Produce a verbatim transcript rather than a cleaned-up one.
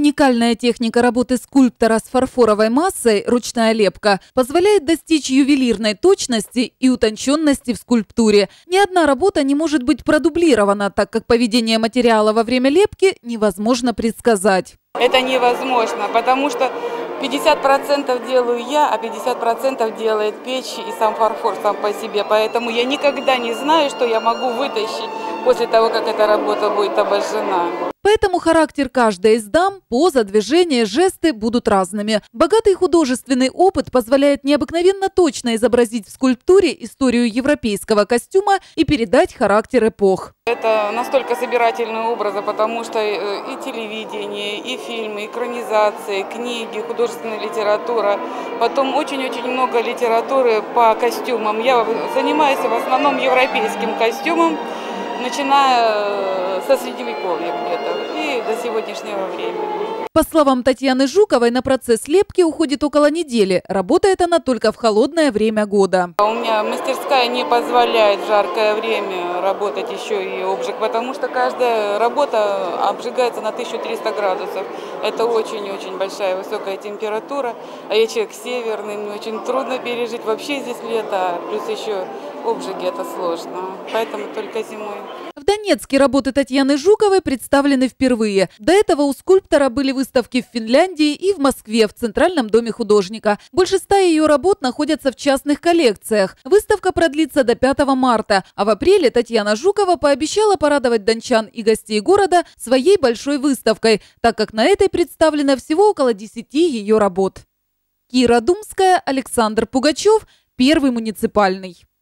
Уникальная техника работы скульптора с фарфоровой массой, ручная лепка, позволяет достичь ювелирной точности и утонченности в скульптуре. Ни одна работа не может быть продублирована, так как поведение материала во время лепки невозможно предсказать. Это невозможно, потому что пятьдесят процентов делаю я, а пятьдесят процентов делает печь и сам фарфор сам по себе. Поэтому я никогда не знаю, что я могу вытащить после того, как эта работа будет обожжена. Поэтому характер каждой из дам, поза, движения, жесты будут разными. Богатый художественный опыт позволяет необыкновенно точно изобразить в скульптуре историю европейского костюма и передать характер эпох. Это настолько собирательные образы, потому что и телевидение, и фильмы, экранизации, книги, художественная литература. Потом очень-очень много литературы по костюмам. Я занимаюсь в основном европейским костюмом, начиная со средневековья где-то и до сегодняшнего времени. По словам Татьяны Жуковой, на процесс лепки уходит около недели. Работает она только в холодное время года. У меня мастерская не позволяет в жаркое время работать еще и обжиг, потому что каждая работа обжигается на тысячу триста градусов. Это очень-очень большая высокая температура. А я человек северный, мне очень трудно пережить вообще здесь лето, плюс еще обжиги это сложно, поэтому только зимой. В Донецке работы Татьяны Жуковой представлены впервые. До этого у скульптора были выставки в Финляндии и в Москве в Центральном доме художника. Больше ста ее работ находятся в частных коллекциях. Выставка продлится до пятого марта, а в апреле Татьяна Жукова пообещала порадовать дончан и гостей города своей большой выставкой, так как на этой представлено всего около десяти ее работ. Кира Думская, Александр Пугачев, Первый муниципальный.